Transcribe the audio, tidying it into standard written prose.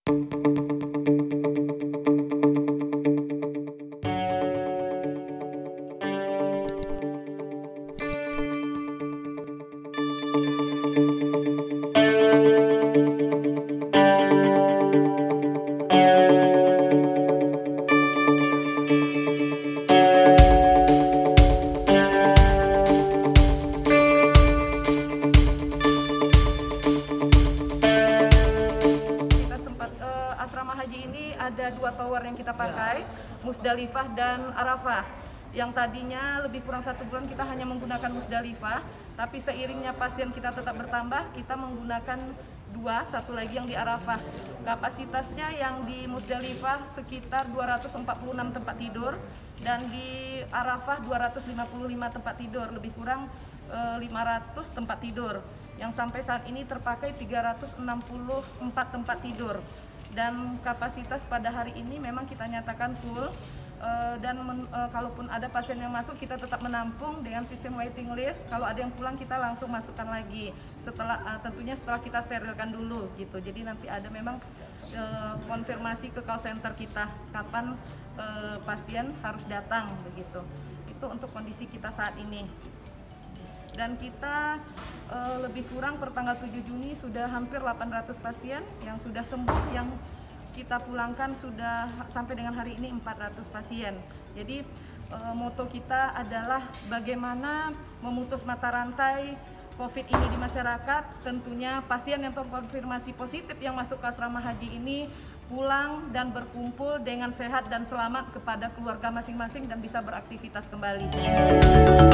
Asrama haji ini ada 2 tower yang kita pakai, Musdalifah dan Arafah. Yang tadinya lebih kurang 1 bulan kita hanya menggunakan Musdalifah, tapi seiringnya pasien kita tetap bertambah, kita menggunakan 2, satu lagi yang di Arafah. Kapasitasnya yang di Musdalifah sekitar 246 tempat tidur, dan di Arafah 255 tempat tidur, lebih kurang 500 tempat tidur. Yang sampai saat ini terpakai 364 tempat tidur. Dan kapasitas pada hari ini memang kita nyatakan full, dan kalaupun ada pasien yang masuk kita tetap menampung dengan sistem waiting list. Kalau ada yang pulang kita langsung masukkan lagi tentunya setelah kita sterilkan dulu gitu. Jadi nanti ada memang konfirmasi ke call center kita kapan pasien harus datang begitu. Itu untuk kondisi kita saat ini. Dan kita lebih kurang per tanggal 7 Juni sudah hampir 800 pasien yang sudah sembuh, yang kita pulangkan sudah sampai dengan hari ini 400 pasien. Jadi moto kita adalah bagaimana memutus mata rantai COVID ini di masyarakat. Tentunya pasien yang terkonfirmasi positif yang masuk ke asrama haji ini pulang dan berkumpul dengan sehat dan selamat kepada keluarga masing-masing dan bisa beraktivitas kembali.